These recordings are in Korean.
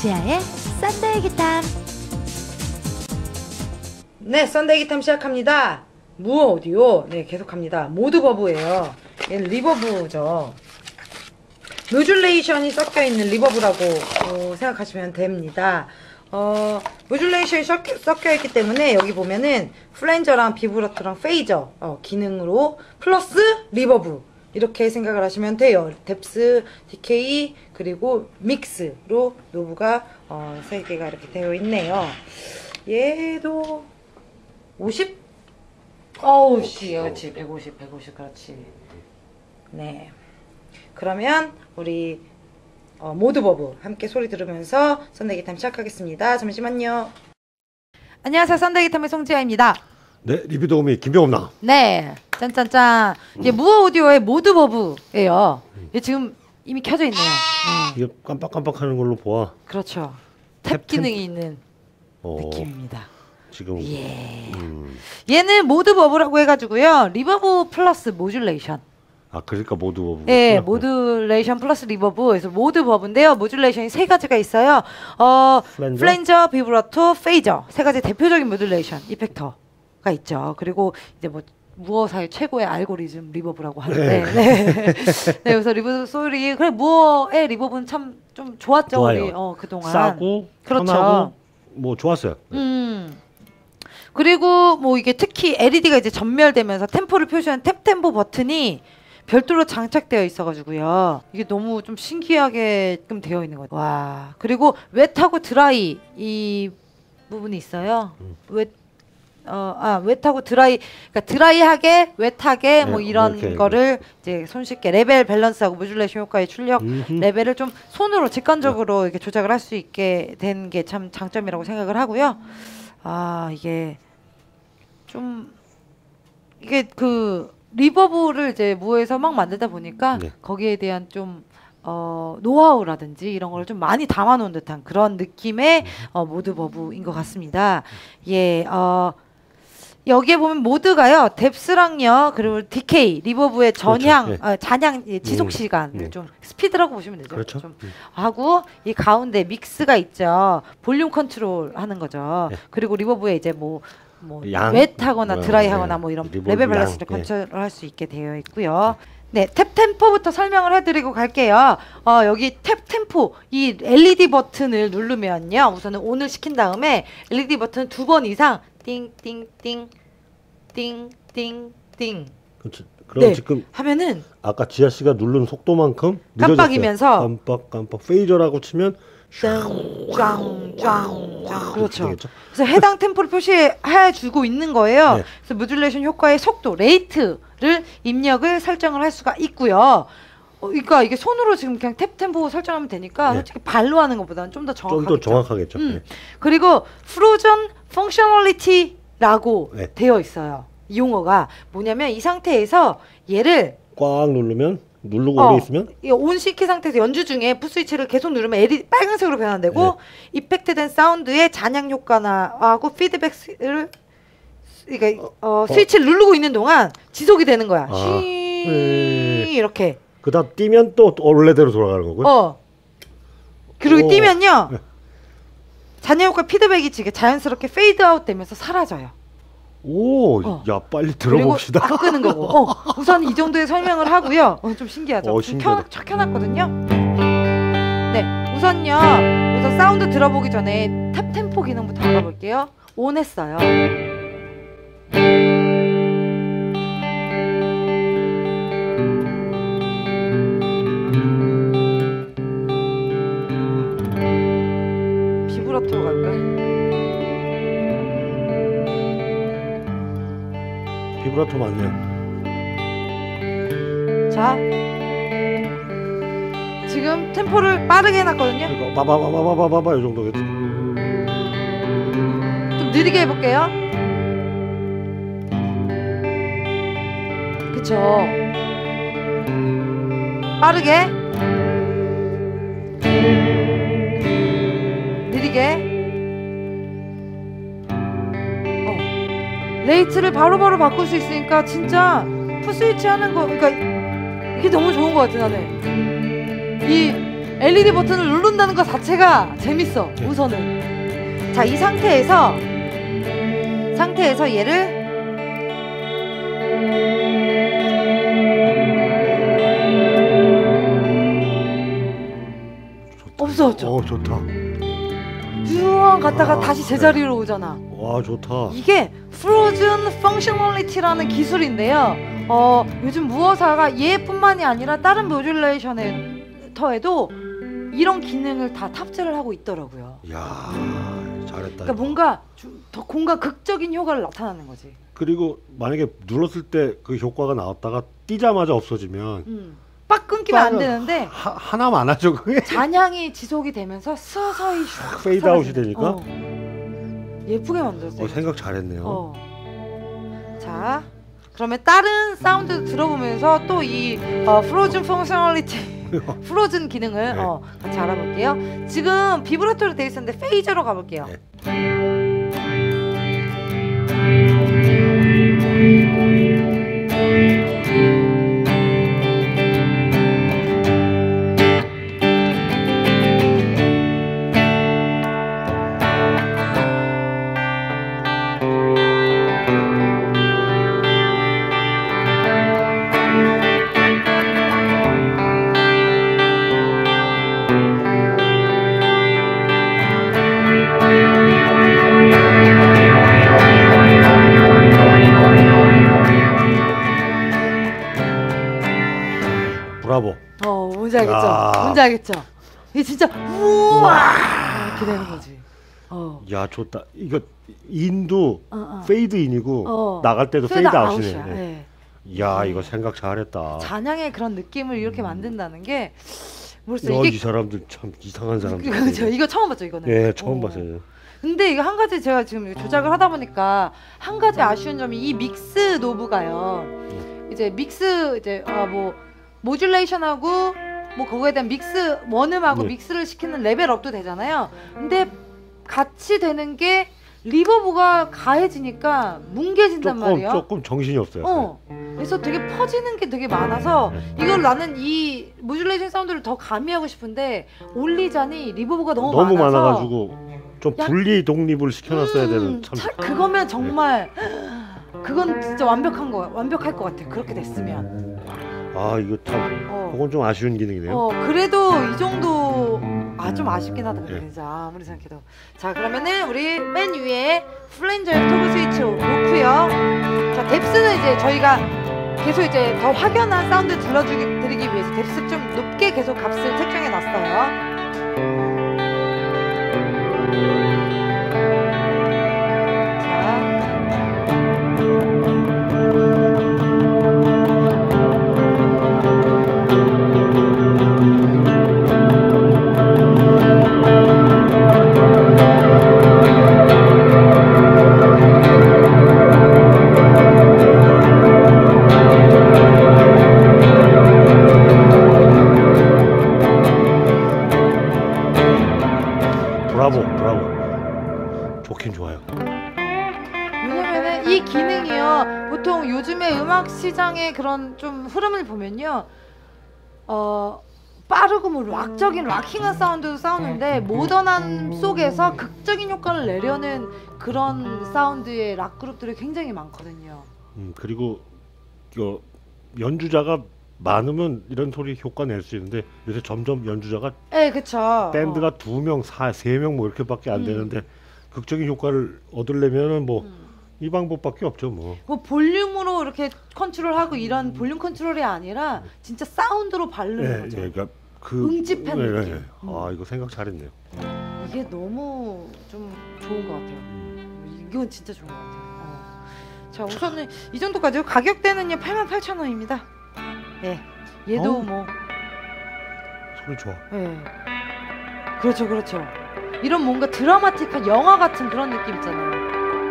지아의 썬데이 기탐. 네, 썬데이 기탐 시작합니다. 무어 오디오. 네, 계속합니다. 모드 버브예요. 얘는 리버브죠. 모듈레이션이 섞여있는 리버브라고 생각하시면 됩니다. 모듈레이션이 섞여있기 때문에 여기 보면은 플랜저랑 비브라토랑 페이저 기능으로 플러스 리버브 이렇게 생각을 하시면 돼요. 뎁스, 디케이, 그리고 믹스로 노브가 3개가 이렇게 되어 있네요. 얘도 50? 어우씨, 그렇지. 150, 그렇지. 네. 그러면 우리 모드 버브 함께 소리 들으면서 썬데이 기탐 시작하겠습니다. 잠시만요. 안녕하세요, 썬데이 기탐의 송지아입니다. 네, 리뷰 도우미 김병업나. 네, 짠짠짠. 이게 무어 오디오의 모드 버브예요. 이게 지금 이미 켜져 있네요. 네. 이게 깜빡깜빡하는 걸로 보아. 그렇죠. 탭 기능이 있는 느낌입니다. 지금 예. 얘는 모드 버브라고 해가지고요. 리버브 플러스 모듈레이션. 아, 그러니까 모드 버브. 네, 모듈레이션 플러스 리버브. 그래서 모드 버브인데요. 모듈레이션이 3가지가 있어요. 플랜저, 비브라토, 페이저. 3가지 대표적인 모듈레이션 이펙터가 있죠. 그리고 이제 뭐 무어사의 최고의 알고리즘 리버브라고 하는데, 네. 네, 그래서 리버브 소리. 그래, 무어의 리버브는 참 좀 좋았죠. 좋아요. 우리 그동안. 싸고, 그렇죠. 편하고, 뭐 좋았어요. 그리고 뭐 이게 특히 LED가 이제 전멸되면서 템포를 표시하는 탭템포 버튼이 별도로 장착되어 있어가지고요. 이게 너무 좀 신기하게끔 되어 있는 것 같아요. 와. 그리고 웻하고 드라이 이 부분이 있어요. 웻하고 드라이, 그러니까 드라이하게, 웻하게 뭐 이런 이렇게, 거를 이제 손쉽게 레벨 밸런스하고 모듈레이션 효과의 출력 레벨을 좀 손으로 직관적으로 이렇게 조작을 할 수 있게 된 게 참 장점이라고 생각을 하고요. 아, 이게 좀 이게 그 리버브를 이제 무에서 막 만들다 보니까 거기에 대한 좀 노하우라든지 이런 걸 좀 많이 담아놓은 듯한 그런 느낌의 모드 버브인 것 같습니다. 예, 여기에 보면 모드가요, 뎁스랑요, 그리고 디케이, 리버브의 전향, 그렇죠. 잔향, 지속 시간을 좀 스피드라고 보시면 되죠. 그렇죠. 좀 하고 이 가운데 믹스가 있죠. 볼륨 컨트롤 하는 거죠. 그리고 리버브에 이제 뭐 웻하거나 드라이하거나 뭐 이런 레벨 밸런스를 컨트롤할 수 있게 되어 있고요. 네, 탭 템포부터 설명을 해드리고 갈게요. 여기 탭 템포, 이 LED 버튼을 누르면요, 우선은 ON을 시킨 다음에 LED 버튼 2번 이상 띵띵띵 띵띵띵. 그렇죠. 그럼 네, 지금 하면은 아까 지아 씨가 누른 속도만큼 깜빡이면서 깜빡 페이저라고 치면 짱짱짱. 그렇죠. 그래서 해당 템포를 표시해 주고 있는 거예요. 네. 그래서 모듈레이션 효과의 속도, 레이트를 입력을 설정을 할 수가 있고요. 그러니까 이게 손으로 지금 그냥 탭 템포 설정하면 되니까 솔직히 발로 하는 것보다는 좀 더 정확하겠죠. 좀 더 정확하겠죠. 그리고 프로전 펑셔널리티라고 되어 있어요. 이 용어가 뭐냐면 이 상태에서 얘를 꽉 누르면 누르고 오래 있으면 온 시키 상태에서 연주 중에 풋스위치를 계속 누르면 LED 빨간색으로 변환되고 이펙트된 사운드의 잔향 효과나하고 피드백을 그러니까 스위치를 누르고 있는 동안 지속이 되는 거야. 이렇게. 그다음 뛰면 또 원래대로 돌아가는 거고요. 그리고 뛰면요, 잔향 효과 피드백이 지금 자연스럽게 페이드 아웃 되면서 사라져요. 오, 야, 빨리 들어봅시다. 그리고 딱 끄는 거고. 우선 이 정도의 설명을 하고요. 좀 신기하죠? 척 켜놨거든요. 네, 우선 사운드 들어보기 전에 탭 템포 기능부터 알아볼게요. ON 했어요. 비브라토로 갈까요? 비브라토 맞네요. 자, 지금 템포를 빠르게 해놨거든요. 그러니까 바바바바바바바 이 정도겠지. 좀 느리게 해볼게요. 그쵸. 빠르게, 느리게. 레이트를 바로바로 바꿀 수 있으니까 진짜 풋스위치 하는 거, 그러니까 이게 너무 좋은 것 같아. 나는 이 LED 버튼을 누른다는 것 자체가 재밌어. 우선은 자, 이 상태에서 얘를 없어졌죠. 좋다. 쭉 갔다가 다시 제자리로 오잖아. 와, 좋다. 이게 Frozen Functionality라는 기술인데요. 요즘 무어사가 얘뿐만이 아니라 다른 모듈레이션에도 이런 기능을 다 탑재를 하고 있더라고요. 야, 잘했다. 그러니까 뭔가 더 공간 극적인 효과를 나타나는 거지. 그리고 만약에 눌렀을 때 그 효과가 나왔다가 뛰자마자 없어지면 빡 끊기면 안 되는데 하나만 하죠 그게. 잔향이 지속이 되면서 서서히 슉 페이드 아웃이 되니까. 예쁘게 만들었어요. 생각 잘했네요. 자, 그러면 다른 사운드 들어보면서 또 이 프로즌 펑셔널리티 프로즌 기능을 같이 알아볼게요. 지금 비브라토로 되어 있었는데 페이저로 가볼게요. 브라보. 뭔지 알겠죠? 뭔지 알겠죠? 이게 진짜 우와 이렇게 되는 거지. 야, 좋다. 이거 인도 페이드 인이고 나갈 때도 페이드 아웃이네. 네. 야, 이거 생각 잘했다. 잔향의 그런 느낌을 이렇게 만든다는 게 모르겠어요. 이 사람들 참 이상한 사람들. 그렇죠. 이거 처음 봤죠, 이거는. 네, 처음 봤어요. 근데 이거 한 가지 제가 지금 조작을 하다 보니까 한 가지 아쉬운 점이 이 믹스 노브가요. 이제 믹스 뭐 모듈레이션하고 뭐 그거에 대한 믹스 원음하고 믹스를 시키는 레벨업도 되잖아요. 근데 같이 되는 게 리버브가 가해지니까 뭉개진단 말이야. 조금 정신이 없어요. 그래서 되게 퍼지는 게 되게 많아서 이걸 나는 이 모듈레이션 사운드를 더 가미하고 싶은데 올리자니 리버브가 너무 많아가지고 좀 분리 독립을 시켜놨어야 되는. 그거면 정말 그건 진짜 완벽할 것 같아. 그렇게 됐으면. 이거 참 그건 좀 아쉬운 기능이네요. 그래도 이 정도 좀 아쉽긴 하다. 진짜 아무리 생각해도. 자, 그러면은 우리 맨 위에 플랜저 토글 스위치 놓고요. 자, 뎁스는 이제 저희가 계속 이제 더 확연한 사운드 들려드리기 위해서 뎁스 좀 높게 계속 값을 책정해 놨어요. 브라보. 좋긴 좋아요. 왜냐면은 이 기능이요, 보통 요즘에 음악 시장의 그런 좀 흐름을 보면요, 빠르고 뭐 락적인 락킹한 사운드도 싸우는데 모던함 속에서 극적인 효과를 내려는 그런 사운드의 락 그룹들이 굉장히 많거든요. 그리고 연주자가 많으면 이런 소리 효과 낼 수 있는데 요새 점점 연주자가 그쵸. 밴드가 2명, 3명 뭐 이렇게밖에 안 되는데 극적인 효과를 얻으려면은 이 방법밖에 없죠. 뭐 볼륨으로 이렇게 컨트롤하고 이런 볼륨 컨트롤이 아니라 진짜 사운드로 바르는 거죠. 그러니까 응집한 느낌. 이거 생각 잘했네요. 이게 너무 좀 좋은 것 같아요. 이건 진짜 좋은 것 같아요. 자, 우선은 이 정도까지요. 가격대는요 88,000원입니다. 얘도 뭐 소리 좋아. 그렇죠. 이런 뭔가 드라마틱한 영화 같은 그런 느낌 있잖아요.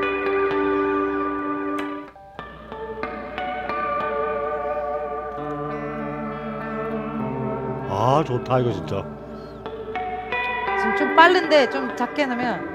좋다 이거 진짜. 지금 좀 빠른데 좀 작게 넣으면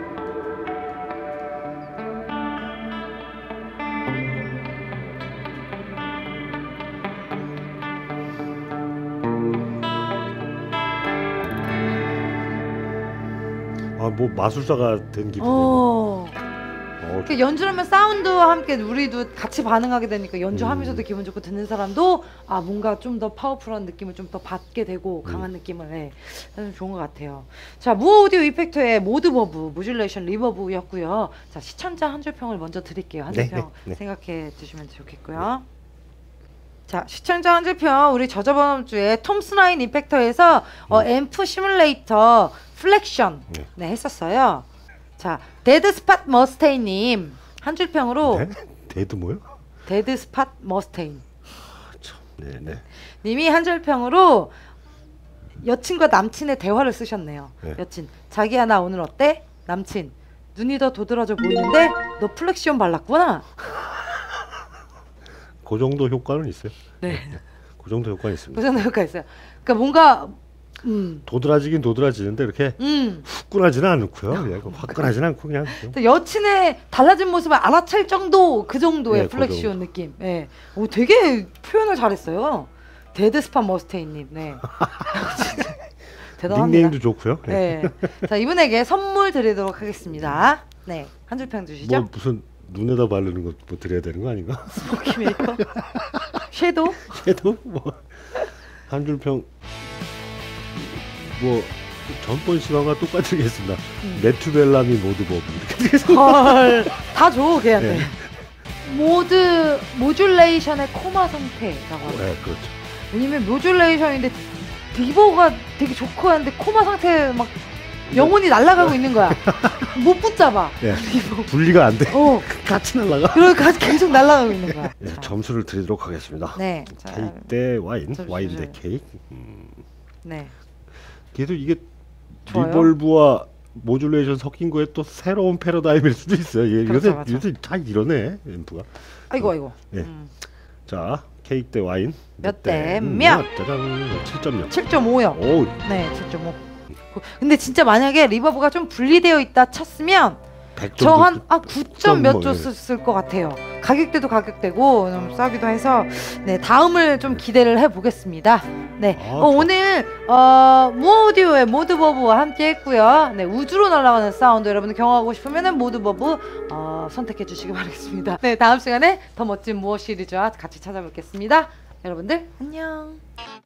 뭐 마술사가 된 기분. 이렇게 연주를 하면 사운드와 함께 우리도 같이 반응하게 되니까 연주하면서도 기분 좋고 듣는 사람도 뭔가 좀 더 파워풀한 느낌을 좀 더 받게 되고 강한 느낌을 좀 좋은 것 같아요. 자, 무어 오디오 이펙터의 모드 버브, 모듈레이션 리버브였고요. 자, 시청자 한 줄 평을 먼저 드릴게요. 한 줄 평 생각해 주시면 좋겠고요. 자, 시청자 한 줄 평, 우리 저저번 주에 톰스나인 이펙터에서 앰프 시뮬레이터 플렉션 했었어요. 자, 데드 스팟 머스테인님 한 줄 평으로 데드 뭐요? 데드 스팟 머스테인 네네. 님이 한 줄 평으로 여친과 남친의 대화를 쓰셨네요. 여친, 자기야 나 오늘 어때? 남친, 눈이 더 도드라져 보이는데 너 플렉시온 발랐구나. 그 정도 효과는 있어요. 네. 그 정도 효과는 있습니다. 그 정도 효과 있어요. 그러니까 뭔가 도드라지긴 도드라지는데 이렇게 후끈하지는 않고요. 그냥 화끈하지는 않고 그냥. 여친의 달라진 모습을 알아챌 정도, 그 정도의 플렉시온 느낌. 네. 오, 되게 표현을 잘했어요. 데드 스팟 머스테인님. 네. 대단합니다. 닉네임도 좋고요. 네. 자, 이분에게 선물 드리도록 하겠습니다. 네, 한 줄 평 주시죠. 뭐 무슨 눈에다 바르는 거 뭐 드려야 되는 거 아닌가? 스모키 메이커, 섀도우, 뭐 한 줄 평. 뭐 전번 시간과 똑같으겠습니다. 메투벨라미 모드 버브 이렇게 헐, 다 줘 걔한테. 모듈레이션의 코마 상태라고 하죠. 네, 그렇죠. 왜냐면 모듈레이션인데 리버가 되게 좋고 하는데 코마 상태 막 영혼이 날아가고 있는 거야. 못 붙잡아. 리버. 분리가 안 돼. 같이 날아가. 그러니까 계속 날아가고 있는 거야. 점수를 드리도록 하겠습니다. 네. 케이크 대 와인, 와인 대 케이크. 네. 그래도 이게 좋아요. 리볼브와 모듈레이션 섞인 거에 또 새로운 패러다임일 수도 있어요. 그렇죠, 요새 다 이러네 앰프가. 아이고. 네. 자, 케이크 대 와인 몇 대 몇? 짜잔, 7.0. 7.5요. 오. 네, 7.5. 근데 진짜 만약에 리버브가 좀 분리되어 있다 쳤으면 저 한 9점 몇 줬을 것 같아요. 가격대도 가격대고 좀 싸기도 해서 네, 다음을 좀 기대를 해보겠습니다. 네, 오늘 무어 오디오의 모드 버브와 함께 했고요. 네, 우주로 날아가는 사운드 여러분들 경험하고 싶으면은 모드 버브 선택해 주시기 바라겠습니다. 네, 다음 시간에 더 멋진 무어 시리즈와 같이 찾아뵙겠습니다. 여러분들 안녕.